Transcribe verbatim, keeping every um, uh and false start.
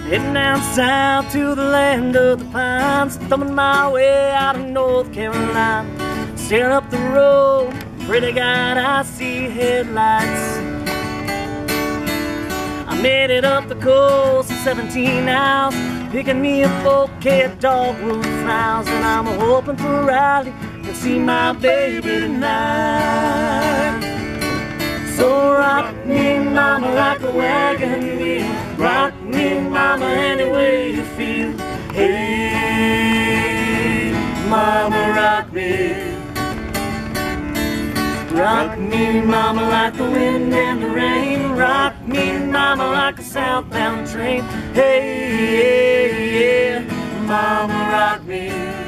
Heading down south to the land of the pines, thumbing my way out of North Carolina. Staring up the road, pray to God I see headlights. I made it up the coast in seventeen hours, picking me a bouquet of dogwood flowers, and I'm hoping for Riley can see my baby tonight. So rock me, mama, like a wagon wheel. Rock me, mama, any way you feel. Hey, mama, rock me. Rock me, mama, like the wind and the rain. Rock me, mama, like a southbound train. Hey, yeah, yeah, mama, rock me.